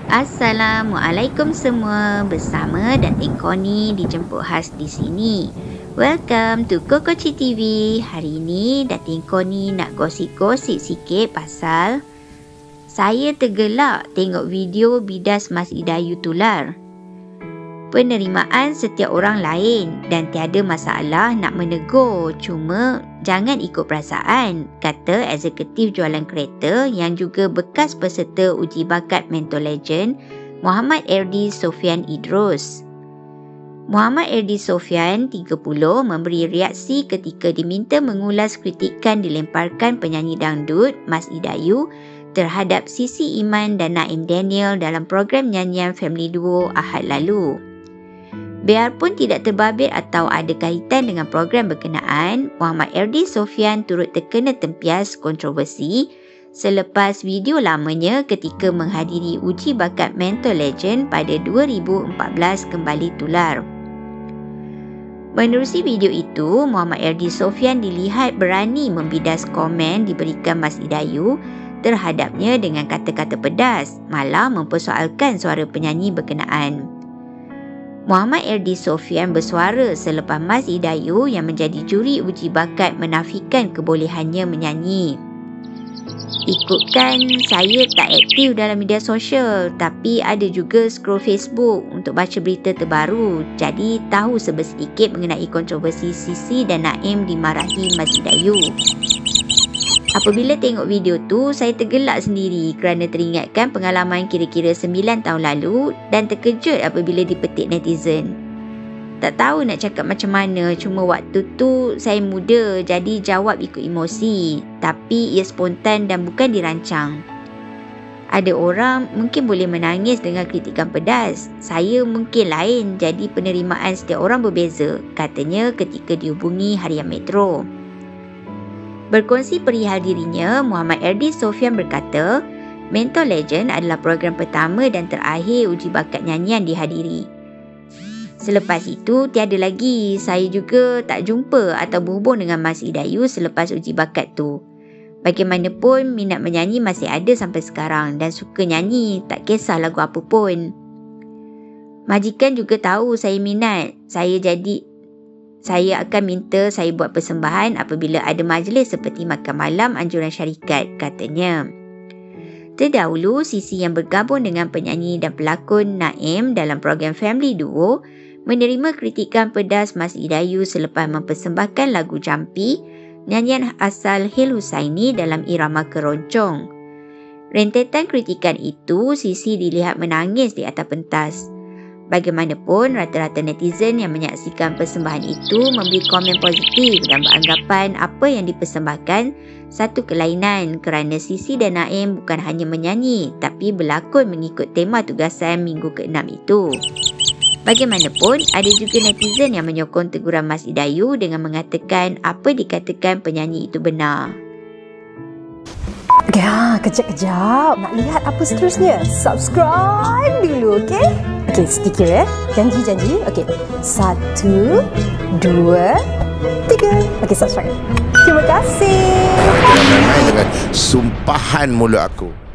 Assalamualaikum semua, bersama Datin Connie dijemput khas di sini. Welcome to Kokoci TV. Hari ini Datin Connie nak gosip-gosip sikit pasal saya tergelak tengok video bidas Mas Idayu tular. Penerimaan setiap orang lain dan tiada masalah nak menegur, cuma jangan ikut perasaan, kata eksekutif jualan kereta yang juga bekas peserta uji bakat Mentor Legend Muhammad Erdi Sofian Idrus. Muhammad Erdi Sofian, 30, memberi reaksi ketika diminta mengulas kritikan dilemparkan penyanyi dangdut Mas Idayu terhadap Sisi Iman dan Naim Daniel dalam program nyanyian Family Duo Ahad lalu. Biarpun tidak terbabit atau ada kaitan dengan program berkenaan, Muhammad Erdi Sofian turut terkena tempias kontroversi selepas video lamanya ketika menghadiri uji bakat Mentor Legend pada 2014 kembali tular. Menerusi video itu, Muhammad Erdi Sofian dilihat berani membidas komen diberikan Mas Idayu terhadapnya dengan kata-kata pedas, malah mempersoalkan suara penyanyi berkenaan. Muhammad Erdi Sofian bersuara selepas Mas Idayu yang menjadi juri uji bakat menafikan kebolehannya menyanyi. Ikutkan, saya tak aktif dalam media sosial, tapi ada juga scroll Facebook untuk baca berita terbaru, jadi tahu sebersedikit mengenai kontroversi Sisi dan Naim dimarahi Mas Idayu. Apabila tengok video tu, saya tergelak sendiri kerana teringatkan pengalaman kira-kira 9 tahun lalu dan terkejut apabila dipetik netizen. Tak tahu nak cakap macam mana, cuma waktu tu saya muda jadi jawab ikut emosi, tapi ia spontan dan bukan dirancang. Ada orang mungkin boleh menangis dengan kritikan pedas, saya mungkin lain, jadi penerimaan setiap orang berbeza, katanya ketika dihubungi Harian Metro. Berkongsi perihal dirinya, Muhammad Erdi Sofian berkata, Mentor Legend adalah program pertama dan terakhir uji bakat nyanyian dihadiri. Selepas itu, tiada lagi. Saya juga tak jumpa atau berhubung dengan Mas Idayu selepas uji bakat tu. Bagaimanapun, minat menyanyi masih ada sampai sekarang dan suka nyanyi, tak kisah lagu apa pun. Majikan juga tahu saya minat. Saya akan minta saya buat persembahan apabila ada majlis seperti makan malam anjuran syarikat, katanya. Terdahulu, Sisi yang bergabung dengan penyanyi dan pelakon Naim dalam program Family Duo menerima kritikan pedas Mas Idayu selepas mempersembahkan lagu Jampi, nyanyian asal Hil Husaini dalam irama keroncong. Rentetan kritikan itu, Sisi dilihat menangis di atas pentas. Bagaimanapun, rata-rata netizen yang menyaksikan persembahan itu memberi komen positif dan beranggapan apa yang dipersembahkan satu kelainan kerana Sisi dan Naim bukan hanya menyanyi tapi berlakon mengikut tema tugasan minggu ke-6 itu. Bagaimanapun, ada juga netizen yang menyokong teguran Mas Idayu dengan mengatakan apa dikatakan penyanyi itu benar. Ya, kejap-kejap. Nak lihat apa seterusnya? Subscribe dulu, okey? Okey, sedikit ya. Janji. Okey. 1, 2, 3. Okey, subscribe. Terima kasih. Jangan main dengan sumpahan mulut aku.